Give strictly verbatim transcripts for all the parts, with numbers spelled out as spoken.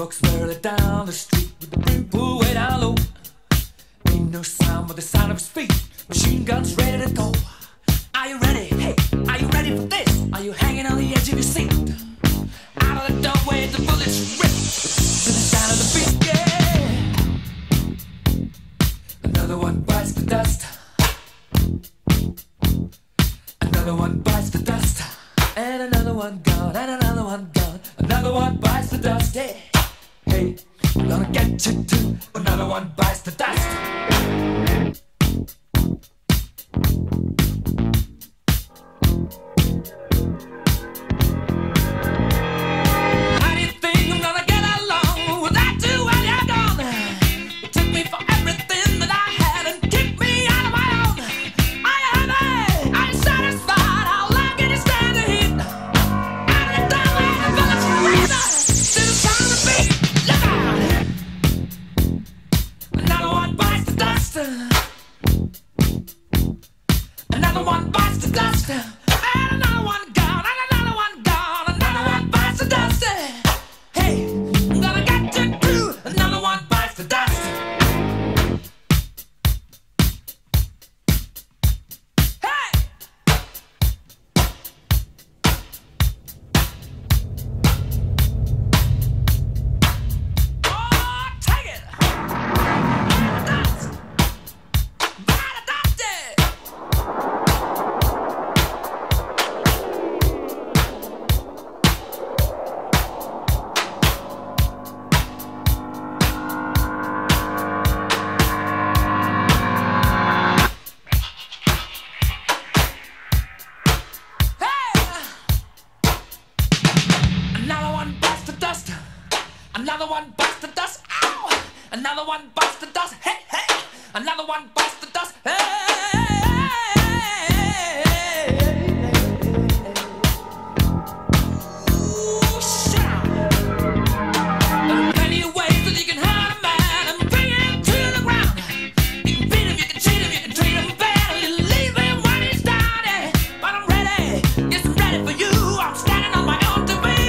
folks barely down the street with the brim pulled way down low. Ain't no sound but the sound of his feet. Machine guns ready to go. Are you ready? Hey, are you ready for this? Are you hanging on the edge of your seat? Out of the doorway, the bullets rip to the sound of the beat. Yeah. Another one bites the dust. Another one bites the dust. And another one gone. And another one gone. Another one bites the dust. Hey, hey, I'm gonna get you too. Another one bites the dust. Another one bites the dust, and another one gone, and another one gone, another one bites the dust. Hey, I'm gonna get you too. Another one bites the dust. Hey, oh, take it. Dust. Bite the dust. Another one bites the dust. Ow! Another one bites the dust. Hey, hey! Another one bites the dust. Hey! Ooh, shout! There are plenty of ways that you can hurt a man and bring him to the ground. You can beat him, you can cheat him, you can treat him bad, or you leave him when he's down. Yeah. But I'm ready, yes, I'm ready for you. I'm standing on my own two feet.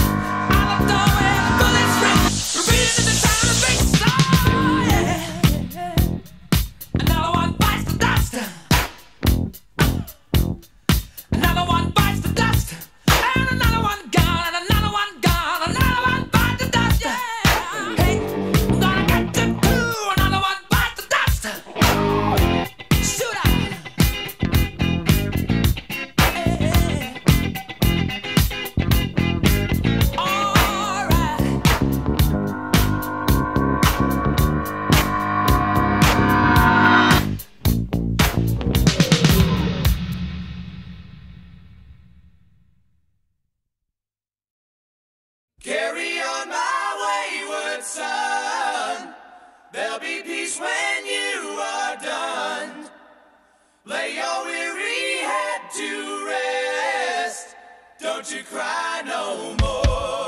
Carry on, my wayward son. There'll be peace when you are done. Lay your weary head to rest. Don't you cry no more.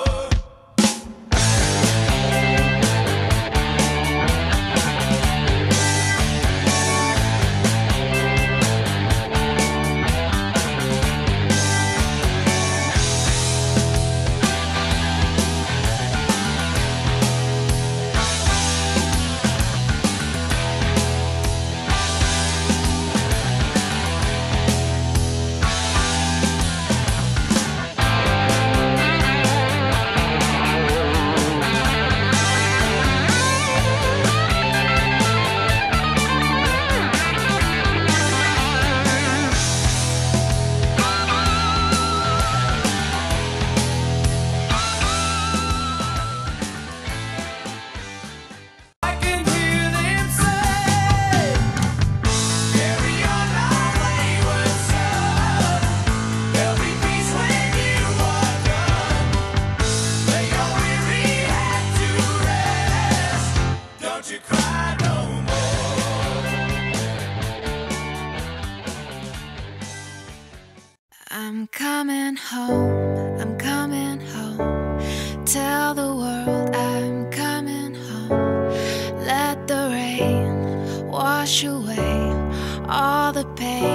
I'm coming home, I'm coming home. Tell the world I'm coming home. Let the rain wash away all the pain.